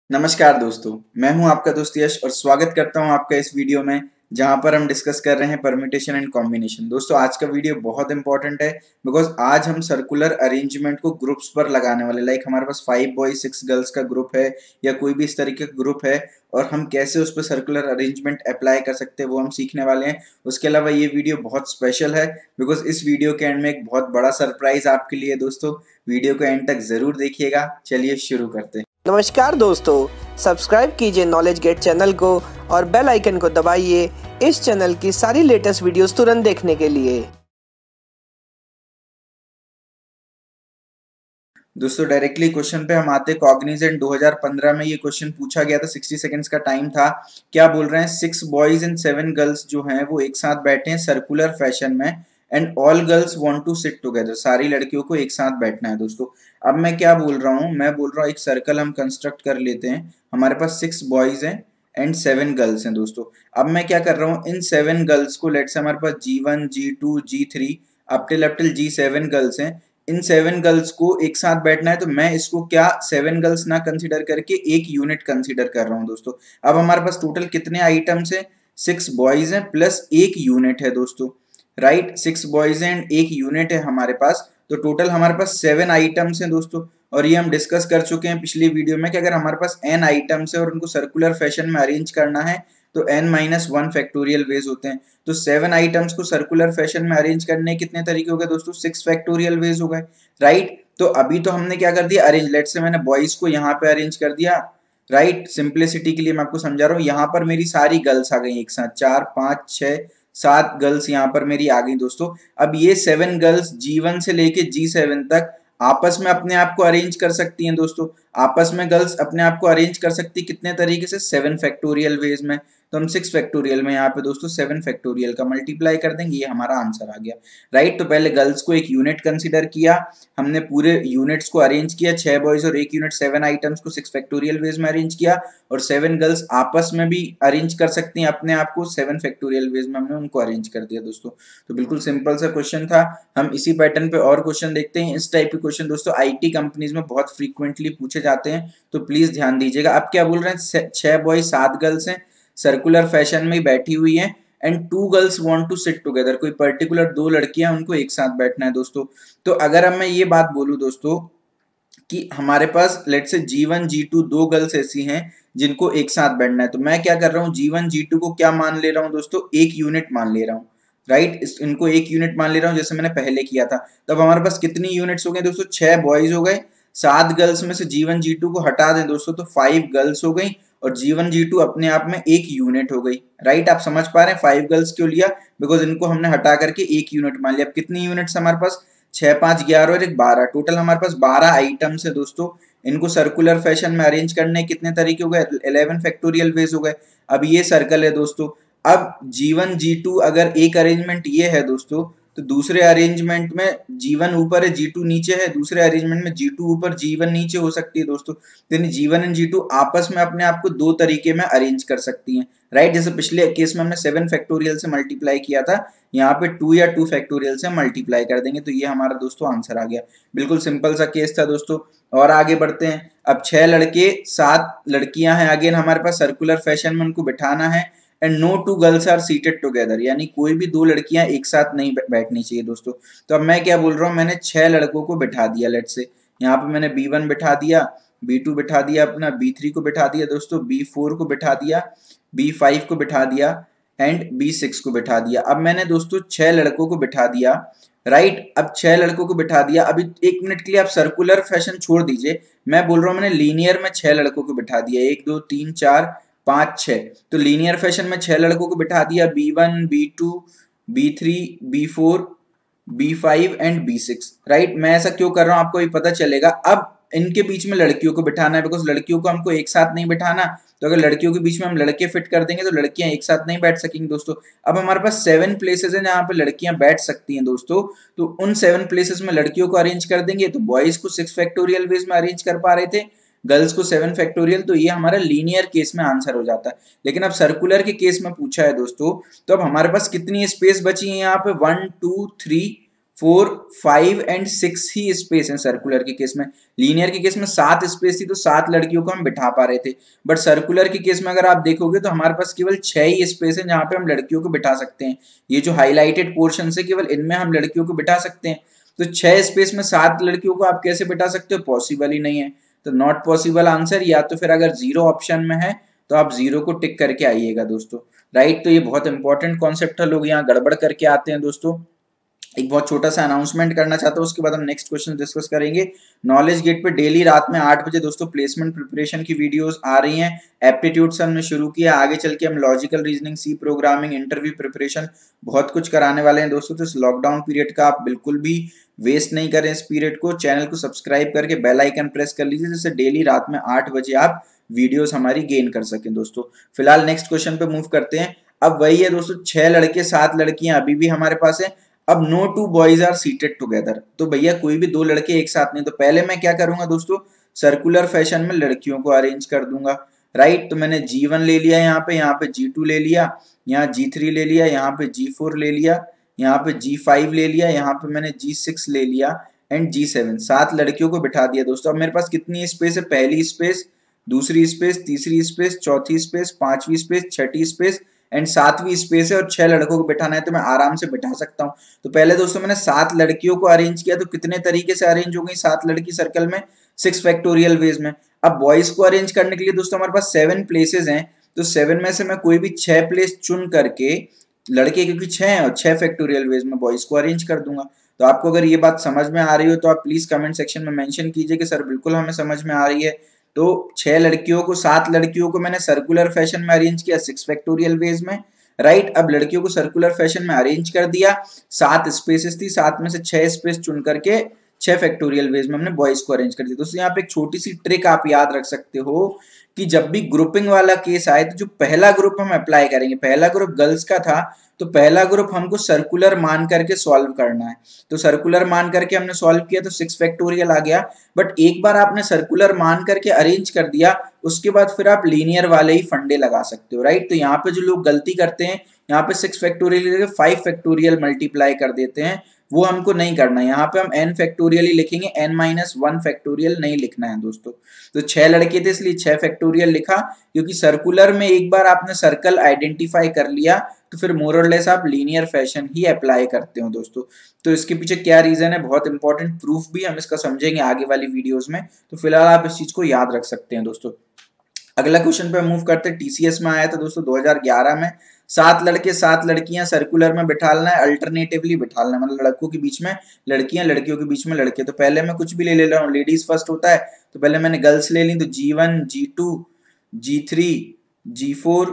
नमस्कार दोस्तों, मैं हूं आपका दोस्त यश और स्वागत करता हूं आपका इस वीडियो में जहां पर हम डिस्कस कर रहे हैं परम्यूटेशन एंड कॉम्बिनेशन। दोस्तों आज का वीडियो बहुत इंपॉर्टेंट है बिकॉज आज हम सर्कुलर अरेंजमेंट को ग्रुप्स पर लगाने वाले। लाइक हमारे पास 5 बॉयज 6 गर्ल्स का ग्रुप है या कोई भी इस तरीके का ग्रुप है और हम कैसे उस पर सर्कुलर अरेंजमेंट अप्लाई कर सकते हैं वो हम सीखने वाले हैं। उसके अलावा ये वीडियो बहुत स्पेशल है बिकॉज इस वीडियो के एंड में एक बहुत बड़ा सरप्राइज आपके लिए। दोस्तों वीडियो को एंड तक जरूर देखिएगा। चलिए शुरू करते हैं। नमस्कार दोस्तों, सब्सक्राइब कीजिए नॉलेज गेट चैनल को और बेल आइकन को दबाइए इस चैनल की सारी लेटेस्ट वीडियोस तुरंत देखने के लिए। दोस्तों डायरेक्टली क्वेश्चन पे हम आते। कॉग्निजेंट 2015 में ये क्वेश्चन पूछा गया था, 60 सेकंड्स का टाइम था। क्या बोल रहे हैं, 6 बॉयज एंड 7 गर्ल्स जो हैं वो एक साथ बैठे हैं सर्कुलर फैशन में and all girls want to sit together. सारी लड़कियों को एक साथ बैठना है। दोस्तों अब मैं क्या बोल रहा हूँ, मैं बोल रहा हूँ एक सर्कल हम कंस्ट्रक्ट कर लेते हैं। हमारे पास 6 बॉयज हैं एंड 7 गर्ल्स हैं। दोस्तों अब मैं क्या कर रहा हूँ, इन 7 गर्ल्स को लेट्स से हमारे पास G1 G2 G3 up till G7 girls हैं। इन 7 गर्ल्स को एक साथ बैठना है तो मैं इसको क्या 7 गर्ल्स ना कंसीडर करके एक यूनिट कंसीडर कर रहा हूं। दोस्तों अब हमारे पास टोटल कितने आइटम्स हैं, 6 बॉयज हैं प्लस एक यूनिट है। दोस्तों राइट, 6 बॉयज हैं एंड एक यूनिट है हमारे पास, तो टोटल हमारे पास 7 आइटम्स हैं। दोस्तों और ये हम डिस्कस कर चुके हैं पिछली वीडियो में कि अगर हमारे पास n आइटम्स है और उनको सर्कुलर फैशन में अरेंज करना है तो n-1 फैक्टोरियल वेज होते हैं। तो 7 आइटम्स को सर्कुलर फैशन में अरेंज करने कितने तरीके हो गए दोस्तों, 6 फैक्टोरियल वेज हो गए। राइट, तो अभी तो हमने क्या कर दिया, अरेंज। लेट्स से मैंने बॉयज को यहाँ पे अरेंज कर दिया। राइट, सिंप्लिसिटी के लिए मैं आपको समझा रहा हूँ। यहाँ पर मेरी सारी गर्ल्स आ गई एक साथ, 4 5 6 7 गर्ल्स यहाँ पर मेरी आ गई। दोस्तों अब ये 7 गर्ल्स G1 से लेके G7 तक आपस में अपने आप को अरेंज कर सकती हैं। दोस्तों आपस में गर्ल्स अपने आप को अरेंज कर सकती कितने तरीके से, 7 फैक्टोरियल वेज में। तो हम 6 फैक्टोरियल में यहाँ पे दोस्तों 7 फैक्टोरियल का मल्टीप्लाई कर देंगे, ये हमारा आंसर आ गया। राइट, तो पहले गर्ल्स को एक यूनिट कंसीडर किया, हमने पूरे यूनिट्स को अरेंज किया, 6 बॉयज और एक यूनिट 7 आइटम्स को 6 फैक्टोरियल वेज में अरेंज किया और 7 गर्ल्स आपस में भी अरेंज कर सकती हैं अपने आप को, 7 फैक्टोरियल वेज में हमने उनको अरेंज कर दिया। दोस्तों तो बिल्कुल सिंपल सा क्वेश्चन था। हम इसी पैटर्न पे और क्वेश्चन देखते हैं। इस टाइप के क्वेश्चन दोस्तों IT कंपनीज में बहुत फ्रीक्वेंटली पूछे जाते हैं, तो प्लीज ध्यान दीजिएगा। अब क्या बोल रहे हैं, 6 बॉयज 7 गर्ल्स हैं, सर्कुलर फैशन में बैठी हुई हैं and 2 girls want to sit together. कोई पर्टिकुलर 2 लड़कियां उनको एक साथ बैठना है। दोस्तों तो अगर अब मैं ये बात बोलूं दोस्तों कि हमारे पास let's say G1 G2 2 girls ऐसी हैं जिनको एक साथ बैठना है, तो मैं क्या कर रहा हूँ, G1 G2 को क्या मान ले रहा हूँ दोस्तों, एक यूनिट मान ले रहा हूँ। राइट, इनको एक यूनिट मान ले रहा हूँ जैसे मैंने पहले किया था। तब हमारे पास कितनी यूनिट्स हो गए दोस्तों, 6 बॉयज हो गए, 7 गर्ल्स में से G1 G2 को हटा दें दोस्तों तो 5 गर्ल्स हो गई और G1 G2 अपने आप में एक यूनिट हो गई। राइट, आप समझ पा रहे हैं 5 गर्ल्स क्यों लिया, बिकॉज इनको हमने हटा करके एक यूनिट मान लिया। अब कितनी यूनिट्स हमारे पास, 6 5 11 और एक 12, टोटल हमारे पास 12 आइटम्स है। दोस्तों इनको सर्कुलर फैशन में अरेंज करने कितने तरीके हो गए, 11 फैक्टोरियल वेज हो गए। अब ये सर्कल है दोस्तों, अब G1 G2 अगर एक अरेंजमेंट ये है दोस्तों तो दूसरे अरेंजमेंट में G1 ऊपर है G2 नीचे है, दूसरे अरेंजमेंट में G2 ऊपर G1 नीचे हो सकती है। दोस्तों यानी G1 एंड G2 आपस में अपने आप को 2 तरीके में अरेंज कर सकती हैं। राइट, जैसे पिछले केस में हमने 7 फैक्टोरियल से मल्टीप्लाई किया था, यहाँ पे 2 या 2 फैक्टोरियल से मल्टीप्लाई कर देंगे, तो ये हमारा दोस्तों आंसर आ गया। बिल्कुल सिंपल सा केस था दोस्तों। और आगे बढ़ते हैं। अब 6 लड़के 7 लड़कियां हैं, अगेन हमारे पास सर्कुलर फैशन में उनको बिठाना है and no 2 girls are seated together, यानी कोई भी 2 लड़कियां एक साथ नहीं बैठनी चाहिए। दोस्तों तो अब मैं क्या बोल रहा हूँ, मैंने 6 लड़कों को बिठा दिया। लेट्स से यहाँ पे मैंने B1 बिठा दिया, B2 बिठा दिया, अपना B3 को बिठा दिया, दोस्तों B4 को बिठा दिया, B5 को बिठा दिया एंड B6 को बिठा दिया। अब मैंने दोस्तों 6 लड़कों को बिठा दिया। राइट, अब 6 लड़कों को बिठा दिया। अभी 1 मिनट के लिए आप सर्कुलर फैशन छोड़ दीजिए, मैं बोल रहा हूँ मैंने लीनियर में 6 लड़कों को बिठा दिया, 1 2 3 4 5 6। तो लीनियर फैशन में 6 लड़कों को बिठा दिया, B1 B2 B3 B4 B5 and B6। Right, मैं ऐसा क्यों कर रहा हूँ आपको भी पता चलेगा। अब इनके बीच में लड़कियों को बिठाना है, बिकॉज लड़कियों को हमको एक साथ नहीं बिठाना, तो अगर लड़कियों के बीच में हम लड़के फिट कर देंगे तो लड़कियां एक साथ नहीं बैठ सकेंगी। दोस्तों अब हमारे पास 7 प्लेसेस हैं जहां पे लड़कियां बैठ सकती हैं। दोस्तों तो उन 7 प्लेसेस में लड़कियों को अरेंज कर देंगे, तो बॉयज को 6 फैक्टोरियल वेज में अरेंज कर पा रहे थे, गर्ल्स को 7 फैक्टोरियल, तो ये हमारा लीनियर केस में आंसर हो जाता है। लेकिन अब सर्कुलर के केस में पूछा है दोस्तों, तो अब हमारे पास कितनी स्पेस बची है यहाँ पे, 1 2 3 4, 5 एंड 6 ही स्पेस है सर्कुलर के केस में। लीनियर के केस में 7 स्पेस थी तो 7 लड़कियों को हम बिठा पा रहे थे, बट सर्कुलर के केस में अगर आप देखोगे तो हमारे पास केवल 6 ही स्पेस है जहां पे हम लड़कियों को बिठा सकते हैं। ये जो हाईलाइटेड पोर्शन है केवल इनमें हम लड़कियों को बिठा सकते हैं। तो 6 स्पेस में 7 लड़कियों को आप कैसे बिठा सकते हो? पॉसिबल ही नहीं है। तो नॉट पॉसिबल आंसर, या तो फिर अगर 0 ऑप्शन में है तो आप 0 को टिक करके आइएगा दोस्तों, राइट। तो ये बहुत इंपॉर्टेंट कॉन्सेप्ट है, लोग यहाँ गड़बड़ करके आते हैं दोस्तों। एक बहुत छोटा सा अनाउंसमेंट करना चाहता हूँ, उसके बाद हम नेक्स्ट क्वेश्चन डिस्कस करेंगे। नॉलेज गेट पे डेली रात में 8 बजे दोस्तों प्लेसमेंट प्रिपरेशन की वीडियोस आ रही हैं। एप्टीट्यूड से हमने शुरू किया, आगे चल के हम logical reasoning, C programming, interview preparation बहुत कुछ कराने वाले हैं दोस्तों। तो इस लॉकडाउन पीरियड का आप बिल्कुल भी वेस्ट नहीं करें इस पीरियड को। चैनल को सब्सक्राइब करके बेल आइकन प्रेस कर लीजिए, जिससे डेली रात में 8 बजे आप वीडियोस हमारी गेन कर सकें दोस्तों। फिलहाल नेक्स्ट क्वेश्चन पे मूव करते हैं। अब वही है दोस्तों, 6 लड़के 7 लड़कियां अभी भी हमारे पास है। अब no two boys are seated together, तो भैया कोई भी 2 लड़के एक साथ नहीं। तो पहले मैं क्या करूंगा दोस्तों, सर्कुलर फैशन में लड़कियों को अरेंज कर दूंगा, राइट। तो मैंने G1 ले लिया यहाँ पे G2 ले लिया, यहाँ G3 ले लिया, यहाँ पे G4 ले लिया, यहाँ पे G5 ले लिया, यहाँ पे मैंने G6 ले लिया एंड G7। 7 लड़कियों को बिठा दिया दोस्तों। अब मेरे पास कितनी स्पेस है? पहली स्पेस, दूसरी स्पेस, तीसरी स्पेस, चौथी स्पेस, पांचवी space, Chhathi space and 7वीं space है, और 6 लड़कों को बिठाना है तो मैं आराम से बिठा सकता हूँ। तो पहले दोस्तों मैंने 7 लड़कियों को अरेंज किया, तो कितने तरीके से अरेंज हो गई 7 लड़की सर्कल में? 6 फैक्टोरियल वेज में। अब बॉयज को अरेंज करने के लिए दोस्तों हमारे पास 7 प्लेसेस हैं, तो 7 में से मैं कोई भी 6 प्लेस चुन करके, लड़के क्योंकि 6 हैं और 6 फैक्टोरियल वेज में बॉयज को अरेंज कर दूंगा। तो आपको अगर ये बात समझ में आ रही हो तो आप प्लीज कमेंट सेक्शन में मेंशन कीजिए कि सर बिल्कुल हमें समझ में आ रही है। तो 6 लड़कियों को 7 लड़कियों को मैंने सर्कुलर फैशन में अरेंज किया 6 फैक्टोरियल वेज में, राइट। अब लड़कियों को सर्कुलर फैशन में अरेंज कर दिया, 7 स्पेसेस थी, 7 में से 6 स्पेस चुन करके 6 फैक्टोरियल वेज में हमने बॉयज को अरेंज कर दिया। दोस्तों यहाँ पे एक छोटी सी ट्रिक आप याद रख सकते हो कि जब भी ग्रुपिंग वाला केस आए तो जो पहला ग्रुप हम अप्लाई करेंगे, पहला ग्रुप गर्ल्स का था, तो पहला ग्रुप हमको सर्कुलर मान करके सॉल्व करना है। तो सर्कुलर मान करके हमने सॉल्व किया तो 6 फैक्टोरियल आ गया, बट एक बार आपने सर्कुलर मान करके अरेंज कर दिया उसके बाद फिर आप लीनियर वाले ही फंडे लगा सकते हो, राइट। तो यहाँ पे जो लोग गलती करते हैं, यहाँ पे 6 फैक्टोरियल 5 फैक्टोरियल मल्टीप्लाई कर देते हैं, वो हमको नहीं करना है। यहाँ पे हम n फैक्टोरियल ही लिखेंगे, n-1 फैक्टोरियल नहीं लिखना है दोस्तों। तो 6 लड़के थे इसलिए 6 फैक्टोरियल लिखा, क्योंकि सर्कुलर में एक बार आपने सर्कल आइडेंटिफाई कर लिया तो फिर मोर और लेस आप लीनियर फैशन ही अप्लाई करते हो दोस्तों। तो इसके पीछे क्या रीजन है, बहुत इंपॉर्टेंट प्रूफ भी हम इसका समझेंगे आगे वाली वीडियोस में। तो फिलहाल आप इस चीज को याद रख सकते हैं दोस्तों। अगला क्वेश्चन पे मूव करते हैं। TCS में आया था दोस्तों 2011 में, 7 लड़के 7 लड़कियां सर्कुलर में बिठालना है, अल्टरनेटिवली बिठालना है, मतलब लड़कों के बीच में लड़कियां, लड़कियों के बीच में लड़के। तो पहले मैं कुछ भी ले रहा हूँ, लेडीज फर्स्ट होता है, तो पहले मैंने गर्ल्स ले ली, तो G1, G2, G3, G4,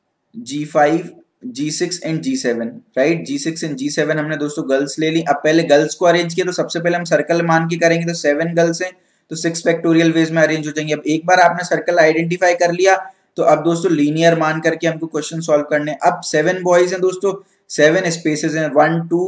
G5, G6 and G7, right. G6 and G7 हमने दोस्तों गर्ल्स ले ली। अब पहले गर्ल्स को अरेंज किया, तो सबसे पहले हम सर्कल मान के करेंगे, तो 7 गर्ल्स हैं तो 6 फैक्टोरियल वेज में अरेंज हो जाएंगे। अब एक बार आपने सर्कल आइडेंटिफाई कर लिया तो अब दोस्तों लीनियर मान करके हमको क्वेश्चन सॉल्व करने। अब 7 बॉयज हैं दोस्तों, 7 स्पेसेस हैं, 1 2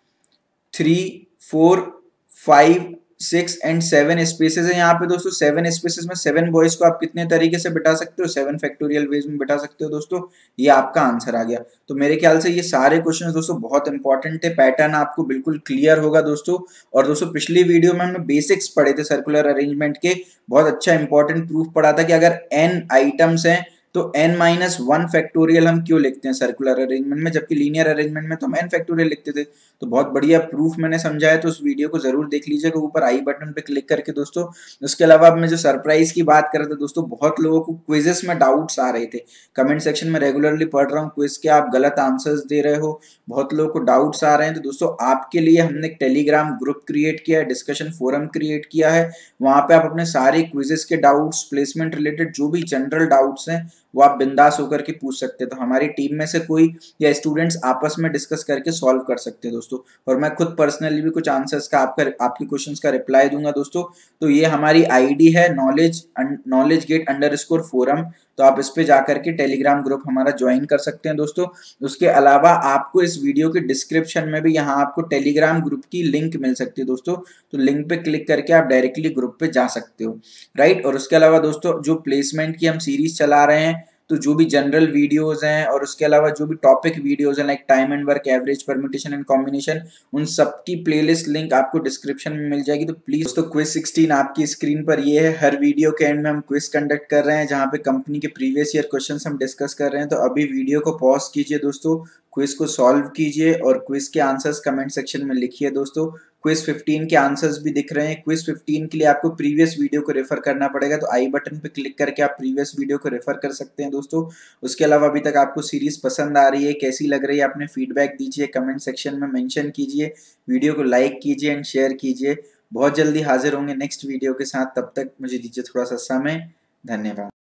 3 4 5 6 एंड 7 स्पेसेस है यहाँ पे दोस्तों। 7 स्पेसेस में 7 बॉयज को आप कितने तरीके से बिठा सकते हो? 7 फैक्टोरियल वेज में बिठा सकते हो दोस्तों। ये आपका आंसर आ गया। तो मेरे ख्याल से ये सारे क्वेश्चंस दोस्तों बहुत इंपॉर्टेंट थे, पैटर्न आपको बिल्कुल क्लियर होगा दोस्तों। और दोस्तों पिछली वीडियो में हमने बेसिक्स पढ़े थे सर्कुलर अरेंजमेंट के, बहुत अच्छा इंपॉर्टेंट प्रूफ पढ़ा था कि अगर n आइटम्स हैं तो n-1 फैक्टोरियल हम क्यों लिखते हैं सर्कुलर अरेंजमेंट में, जबकि लीनियर अरेंजमेंट में तो हम n फैक्टोरियल लिखते थे। तो बहुत बढ़िया प्रूफ मैंने समझाया, तो उस वीडियो को जरूर देख लीजिएगा ऊपर आई बटन पे क्लिक करके दोस्तों। उसके अलावा अब मैं जो सरप्राइज की बात कर रहा था दोस्तों, बहुत लोगों को क्विजेस में डाउट्स आ रहे थे, कमेंट सेक्शन में रेगुलरली पढ़ रहा हूँ क्विज के, आप गलत आंसर्स दे रहे हो, बहुत लोगों को डाउट्स आ रहे हैं। तो दोस्तों आपके लिए हमने एक टेलीग्राम ग्रुप क्रिएट किया है, डिस्कशन फोरम क्रिएट किया है, वहां पे आप अपने सारे क्विजेस के डाउट्स, प्लेसमेंट रिलेटेड जो भी जनरल डाउट्स हैं वो आप बिंदास होकर के पूछ सकते हैं। तो हमारी टीम में से कोई या स्टूडेंट्स आपस में डिस्कस करके सॉल्व कर सकते हैं दोस्तों, और मैं खुद पर्सनली भी कुछ आंसर्स का आपके क्वेश्चंस का रिप्लाई दूंगा दोस्तों। तो ये हमारी आईडी है knowledge_get_forum, तो आप इस पे जाकर के टेलीग्राम ग्रुप हमारा ज्वाइन कर सकते हैं दोस्तों। उसके अलावा आपको इस वीडियो के डिस्क्रिप्शन में भी यहाँ आपको टेलीग्राम ग्रुप की लिंक मिल सकती है दोस्तों, तो लिंक पे क्लिक करके आप डायरेक्टली ग्रुप पे जा सकते हो, राइट। और उसके अलावा दोस्तों जो प्लेसमेंट की हम सीरीज चला रहे हैं तो जो भी जनरल वीडियोस हैं और उसके अलावा जो भी टॉपिक वीडियोस हैं like time and work, average, permutation and combination, उन सब की प्लेलिस्ट लिंक आपको डिस्क्रिप्शन में मिल जाएगी। तो प्लीज दोस्तों क्विज 16 आपकी स्क्रीन पर ये है। हर वीडियो के एंड में हम क्विज कंडक्ट कर रहे हैं जहाँ पे कंपनी के प्रीवियस ईयर क्वेश्चन हम डिस्कस कर रहे हैं। तो अभी वीडियो को पॉज कीजिए दोस्तों, क्विज को सॉल्व कीजिए और क्विज के आंसर्स कमेंट सेक्शन में लिखिए दोस्तों। क्विज 15 के आंसर्स भी दिख रहे हैं। क्विज 15 के लिए आपको प्रीवियस वीडियो को रेफर करना पड़ेगा, तो आई बटन पे क्लिक करके आप प्रीवियस वीडियो को रेफर कर सकते हैं दोस्तों। उसके अलावा अभी तक आपको सीरीज पसंद आ रही है, कैसी लग रही है, अपने फीडबैक दीजिए, कमेंट सेक्शन में मेंशन कीजिए, वीडियो को लाइक कीजिए एंड शेयर कीजिए। बहुत जल्दी हाजिर होंगे नेक्स्ट वीडियो के साथ, तब तक मुझे दीजिए थोड़ा सा समय। धन्यवाद।